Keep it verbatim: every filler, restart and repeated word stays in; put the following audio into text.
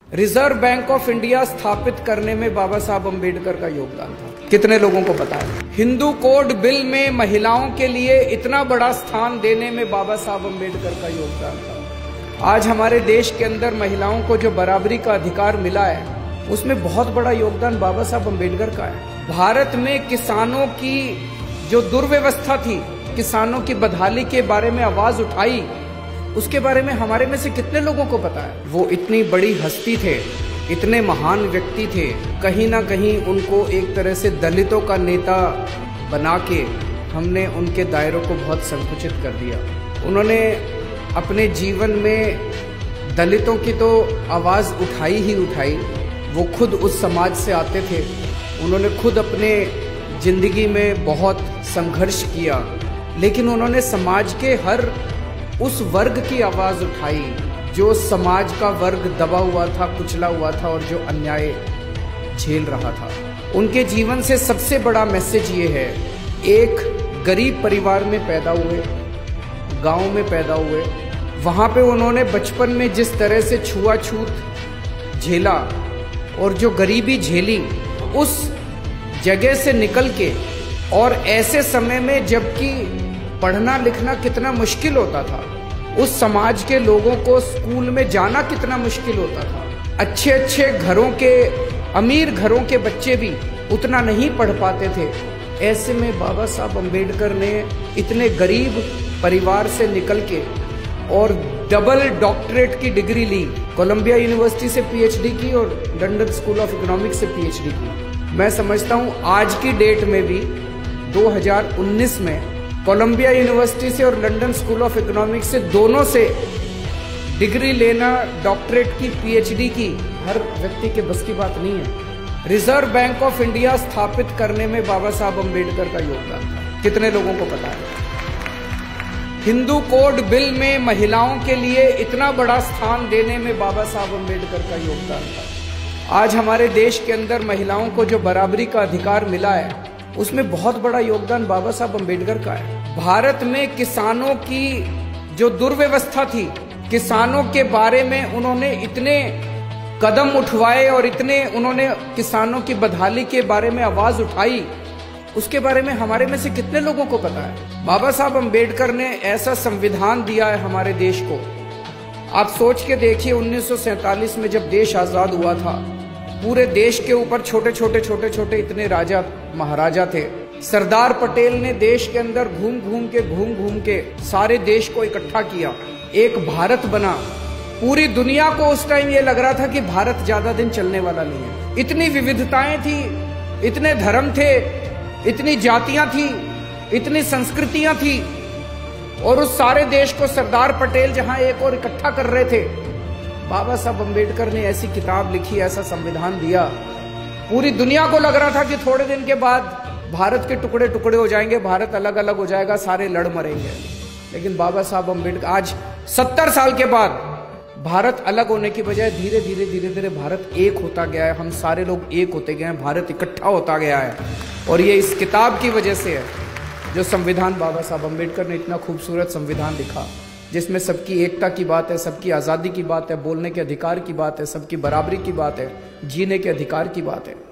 Reserve bank of India स्थापित करने में बाबा साहब अम्बेडकर का योगदान था। कितने लोगों को पता है? हिंदू कोड बिल में महिलाओं के लिए इतना बड़ा स्थान देने में बाबा साहब अम्बेडकर का योगदान था। आज हमारे देश के अंदर महिलाओं को जो बराबरी का अधिकार मिला है, उसमें बहुत बड़ा योगदान बाबा साहब अम्बेडकर का है। भारत में किसानों की जो दुर्व्यवस्था थी, किसानों की बदहाली के बारे में आवाज उठाई, उसके बारे में हमारे में से कितने लोगों को पता है? वो इतनी बड़ी हस्ती थे, इतने महान व्यक्ति थे, कहीं ना कहीं उनको एक तरह से दलितों का नेता बना के हमने उनके दायरों को बहुत संकुचित कर दिया। उन्होंने अपने जीवन में दलितों की तो आवाज़ उठाई ही उठाई। वो खुद उस समाज से आते थे, उन्होंने खुद अपने जिंदगी में बहुत संघर्ष किया, लेकिन उन्होंने समाज के हर उस वर्ग की आवाज उठाई जो समाज का वर्ग दबा हुआ था, कुचला हुआ था और जो अन्याय झेल रहा था। उनके जीवन से सबसे बड़ा मैसेज ये है, एक गरीब परिवार में पैदा हुए, गांव में पैदा हुए, वहां पे उन्होंने बचपन में जिस तरह से छुआछूत झेला और जो गरीबी झेली, उस जगह से निकल के, और ऐसे समय में जबकि पढ़ना लिखना कितना मुश्किल होता था, उस समाज के लोगों को स्कूल में जाना कितना मुश्किल होता था। अच्छे अच्छे घरों के, अमीर घरों के बच्चे भी उतना नहीं पढ़ पाते थे। ऐसे में बाबा साहब अम्बेडकर ने इतने गरीब परिवार से निकल के और डबल डॉक्टरेट की डिग्री ली, कोलंबिया यूनिवर्सिटी से पीएचडी की और लंदन स्कूल ऑफ इकोनॉमिक्स से पीएचडी की। मैं समझता हूँ आज की डेट में भी दो हज़ार उन्नीस में कोलंबिया यूनिवर्सिटी से और लंदन स्कूल ऑफ इकोनॉमिक्स से, दोनों से डिग्री लेना, डॉक्टरेट की, पीएचडी की, हर व्यक्ति के बस की बात नहीं है। रिजर्व बैंक ऑफ इंडिया स्थापित करने में बाबा साहब अम्बेडकर का योगदान था। कितने लोगों को पता है? हिंदू कोड बिल में महिलाओं के लिए इतना बड़ा स्थान देने में बाबा साहब अम्बेडकर का योगदान था। आज हमारे देश के अंदर महिलाओं को जो बराबरी का अधिकार मिला है, उसमें बहुत बड़ा योगदान बाबा साहब अम्बेडकर का है। भारत में किसानों की जो दुर्व्यवस्था थी, किसानों के बारे में उन्होंने इतने कदम उठवाए और इतने उन्होंने किसानों की बदहाली के बारे में आवाज उठाई, उसके बारे में हमारे में से कितने लोगों को पता है? बाबा साहब अम्बेडकर ने ऐसा संविधान दिया है हमारे देश को। आप सोच के देखिए, उन्नीस सौ सैंतालीस में जब देश आजाद हुआ था, पूरे देश के ऊपर छोटे छोटे छोटे छोटे इतने राजा महाराजा थे। सरदार पटेल ने देश के अंदर घूम घूम के घूम घूम के सारे देश को इकट्ठा किया, एक भारत बना। पूरी दुनिया को उस टाइम ये लग रहा था कि भारत ज्यादा दिन चलने वाला नहीं है। इतनी विविधताएं थी, इतने धर्म थे, इतनी जातियां थी, इतनी संस्कृतियां थी, और उस सारे देश को सरदार पटेल जहां एक और इकट्ठा कर रहे थे, बाबा साहब अम्बेडकर ने ऐसी किताब लिखी, ऐसा संविधान दिया। पूरी दुनिया को लग रहा था कि थोड़े दिन के बाद भारत के टुकड़े टुकड़े हो जाएंगे, भारत अलग अलग हो जाएगा, सारे लड़ मरेंगे। लेकिन बाबा साहब अम्बेडकर आज सत्तर साल के बाद भारत अलग होने की बजाय धीरे धीरे धीरे धीरे भारत एक होता गया है। हम सारे लोग एक होते गए हैं, भारत इकट्ठा होता गया है, और ये इस किताब की वजह से है, जो संविधान बाबा साहब अम्बेडकर ने इतना खूबसूरत संविधान लिखा, जिसमें सबकी एकता की बात है, सबकी आज़ादी की बात है, बोलने के अधिकार की बात है, सबकी बराबरी की बात है, जीने के अधिकार की बात है।